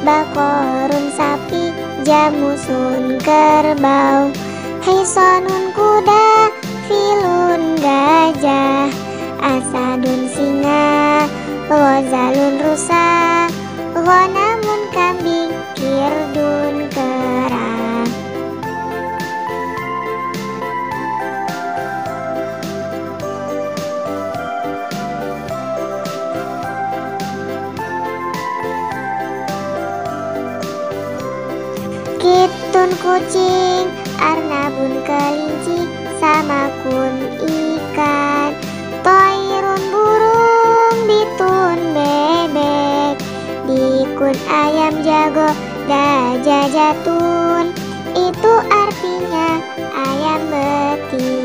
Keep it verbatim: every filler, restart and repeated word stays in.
bakorun sapi, jamusun kerbau, hisonun kuda, filun gajah, asadun singa, ghazalun rusa, ghanamun kambing, kirdun kera. Kitun kucing, arnabun kelinci, samakun ikan, toirun burung, bitun bebek, dikun ayam jago, gajah jatun. Itu artinya ayam betina.